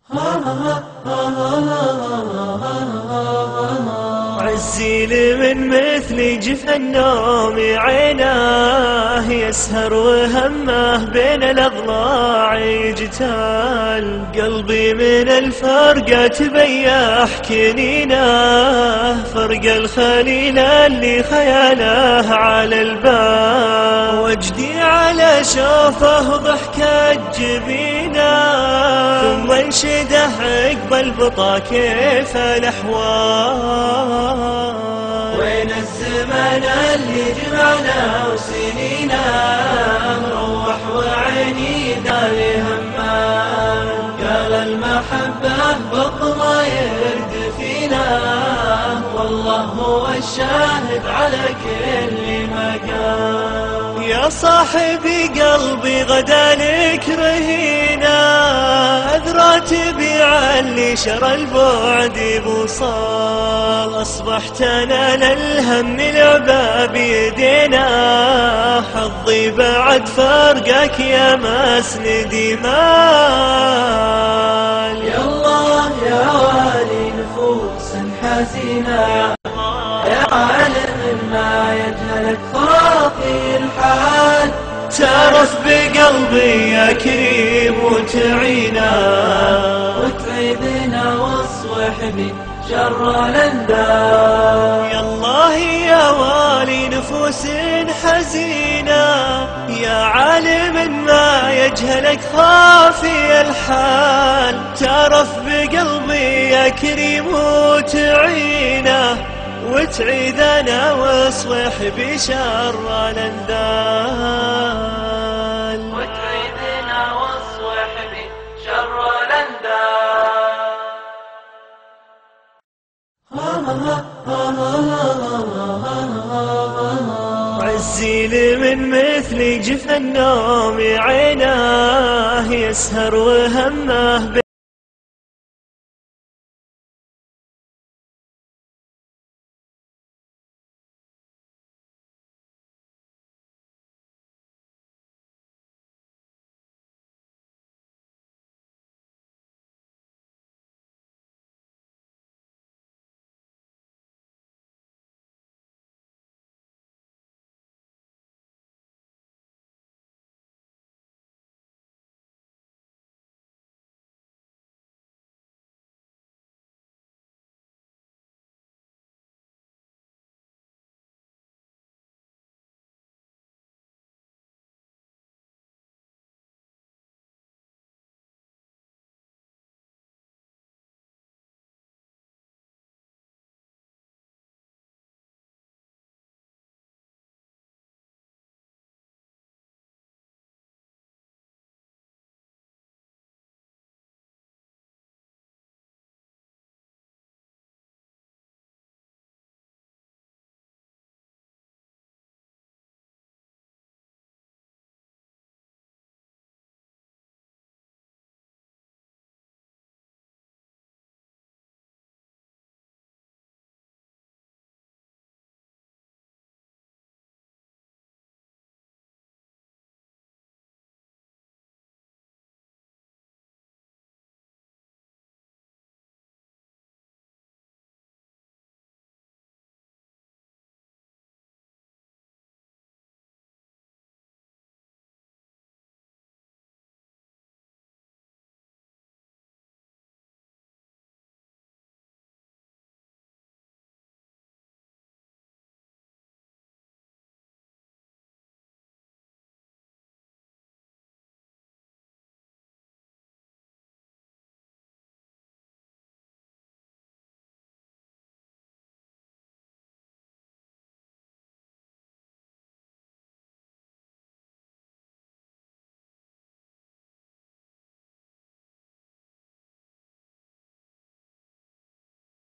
عزيل من مثلي جف النوم عيناه، يسهر وهمه بين الأضلاع يجتال. قلبي من الفرقة تبيح كنينه، فرق الخليل اللي خياله على البال. وجدي على شوفه ضحكة جبينه، ثم انشده عقب البطا كيف الأحوال. وين الزمن اللي جمعنا وسنينا، روح وعيني داري همان. قال المحبة بطلة يرد فينا، والله هو الشاهد على كل مكان. يا صاحبي قلبي غدا لك رهينا، أذرى تبيع اللي شرى البعد بوصال. أصبحت أنا للهم لعبة بيدينا، حظي بعد فرقك يا مسندي مال. يا الله يا والي نفوس حزينة، يا عالم ما يجهلك خافي الحال. تعرف بقلبي يا كريم وتعينا، وتعيدنا واصلح بي شر الأندال. يا الله يا والي نفوس حزينة، يا عالم ما يجهلك خافي الحال. تعرف بقلبي يا كريم وتعينا، وتعيدنا واصلح بشر الأندال. وتعيدنا واصلح بشر الأندال. عزيل من مثلي جف النوم عيناه، يسهر وهمه